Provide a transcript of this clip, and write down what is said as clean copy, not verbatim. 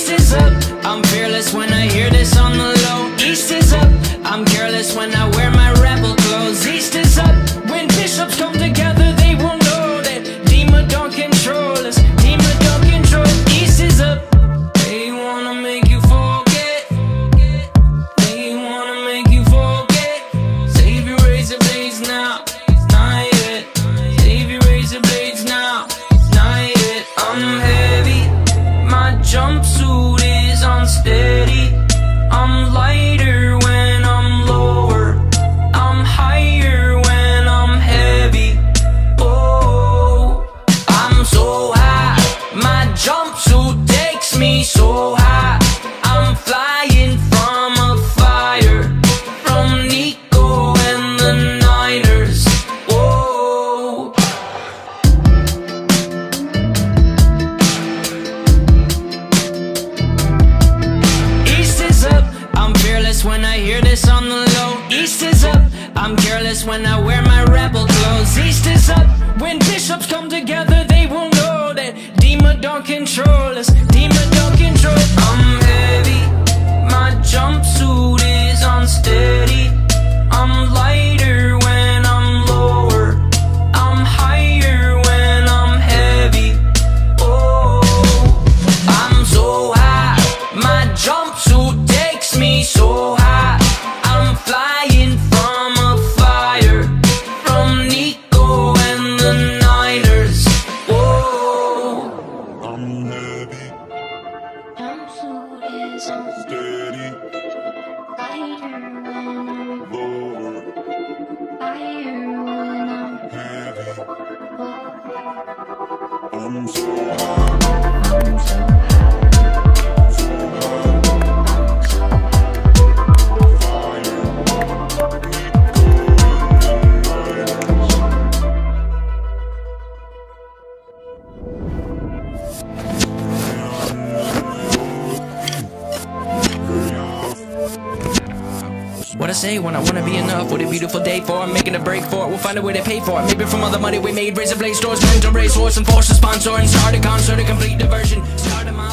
East is up, I'm fearless when I hear this on the low. East is up, I'm careless when I wear my rebel clothes. East is up, when bishops come together they will know that demon don't control us, demon don't control us. East is up, they wanna make you forget, they wanna make you forget. Save your razor blades now, not yet. Save your razor blades now, not yet. I'm heavy, my jumpsuit is unsteady. I'm lighter when I'm lower, I'm higher when I'm heavy. Oh, I'm so high, my jumpsuit takes me so high. I'm flying from a fire, from Nico and the Niners. Whoa. East is up, I'm fearless when I hear this on the low. East is up, I'm careless when I wear my rebel clothes. East is up, when bishops come together they will know that demon don't control us, demon don't control us. I'm heavy, my jumpsuit is unsteady. I'm lighter when I'm lower, I'm higher when I'm heavy. Oh, I'm so high, my jumpsuit takes me so high. I'm flying from a fire, from Nico and the Niners. Whoa. I'm heavy, Jumpsuit is steady, lighter when I'm lower, higher when I'm heavy. low. I'm so high, I'm so so high, fire, What I say when I wanna be enough? What a beautiful day for it, making a break for it. We'll find a way to pay for it. Maybe from all the money we made, razor blade stores, rent a racehorse and force a sponsor and start a concert, a complete diversion. Start a